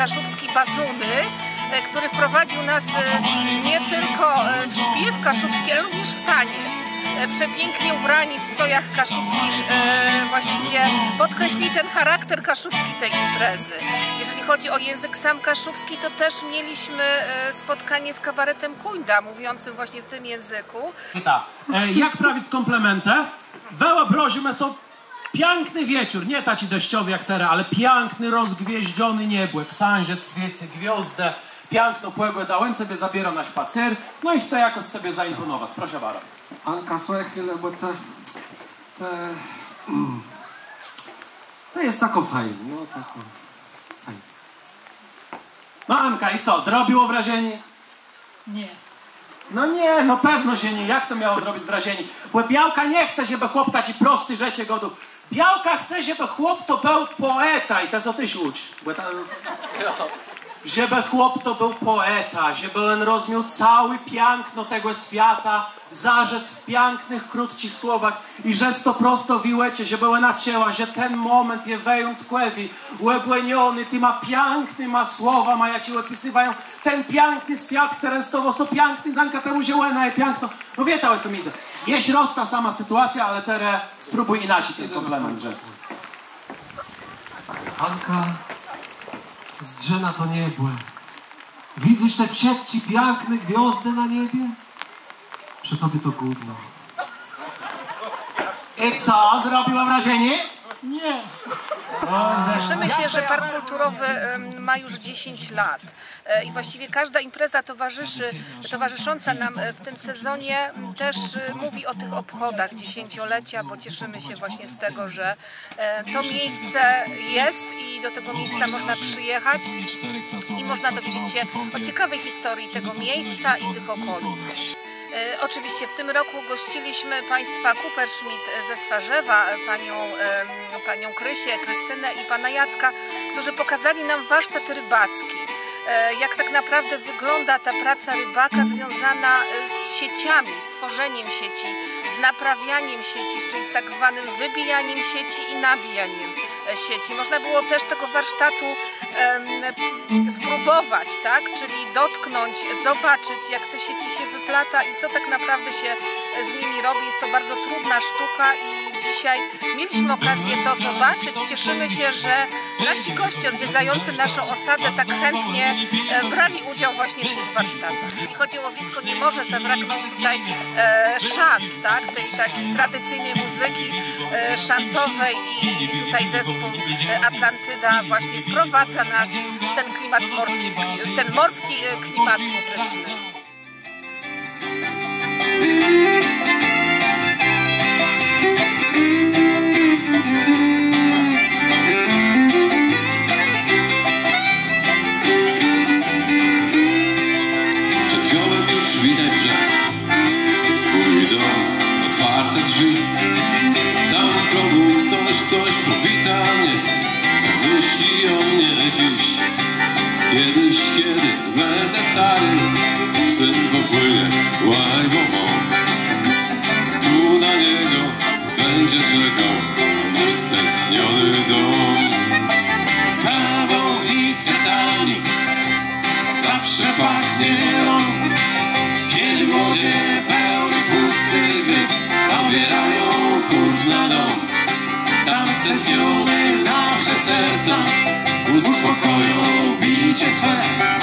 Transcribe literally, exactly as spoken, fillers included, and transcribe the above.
Kaszubski Bazuny, który wprowadził nas nie tylko w śpiew kaszubski, ale również w taniec. Przepięknie ubrani w strojach kaszubskich, właściwie podkreślili ten charakter kaszubski tej imprezy. Jeżeli chodzi o język sam kaszubski, to też mieliśmy spotkanie z kabaretem Kujda, mówiącym właśnie w tym języku. Tak. Jak prawić komplementę? Wyobraźmy sobie piękny wieczór, nie taki deszczowy jak teraz, ale piękny, rozgwieździony niebłek, księżyc świeci, gwiazdę, piękną pogodę, on sobie zabiera na spacer, no i chce jakoś sobie zaimponować. Proszę bardzo. Anka, słuchaj chwilę, bo te... te... Mm. To jest taką fajną, no taką... fajną. No Anka, i co? Zrobiło wrażenie? Nie. No nie, no pewno się nie. Jak to miało zrobić wrażenie? Bo Białka nie chce, żeby chłop taki prosty rzeczy godu. Białka chce, żeby chłop to był poeta i to co ty słuchaj. Bo tam... Żeby chłop to był poeta, żeby on rozumiał całe piękno tego świata, zarzec w pięknych, krótkich słowach i rzec to prosto w iłecie, żeby ona cięła, że ten moment jest wyjątkowy, uebłeniony tyma pięknyma słowama, jak ci opisywają ten piękny świat, który z tobą są piękny, zanka temu ziełena jest piękno. No wie to, co widzę. Jest rosta sama sytuacja, ale teraz spróbuj inaczej ten komplement rzec. Anka... Zdrze na to niebłe. Widzisz te wsiedci piękne gwiazdy na niebie? Przy tobie to gówno. I co? Zrobiła wrażenie? Nie. Cieszymy się, że Park Kulturowy ma już dziesięć lat i właściwie każda impreza towarzyszy, towarzysząca nam w tym sezonie też mówi o tych obchodach dziesięciolecia, bo cieszymy się właśnie z tego, że to miejsce jest i do tego miejsca można przyjechać i można dowiedzieć się o ciekawej historii tego miejsca i tych okolic. Oczywiście w tym roku gościliśmy Państwa Kupperschmidt ze Swarzewa, panią, panią Krysię, Krystynę i pana Jacka, którzy pokazali nam warsztat rybacki. Jak tak naprawdę wygląda ta praca rybaka związana z sieciami, z tworzeniem sieci, z naprawianiem sieci, czyli z tak zwanym wybijaniem sieci i nabijaniem sieci. Można było też tego warsztatu um, spróbować, tak? Czyli dotknąć, zobaczyć, jak te sieci się wyplata i co tak naprawdę się z nimi robi. Jest to bardzo trudna sztuka i dzisiaj mieliśmy okazję to zobaczyć. Cieszymy się, że nasi goście odwiedzający naszą osadę tak chętnie brali udział właśnie w tych warsztatach. Jeśli chodzi o łowisko, nie może zabraknąć tutaj e, szant, tak? Tej takiej tradycyjnej muzyki e, szantowej i tutaj zespół Atlantyda właśnie wprowadza nas w ten klimat morski, w ten morski klimat muzyczny. Przed ziołem już widać brzeg, mój dom, otwarte drzwi. Tam w progu ktoś, ktoś powita mnie. Co myśli o mnie dziś? Kiedyś, kiedy będę stary, syn popłynie łajbą. Tu na niego będzie czekał nasz stęskniony dom. Kawą i kwiatami zawsze pachnie on. Kiedy młodzie pełni pusty wiek nabierają kurs na dom. Tam stęsknione nasze serca uspokoją bicie swe.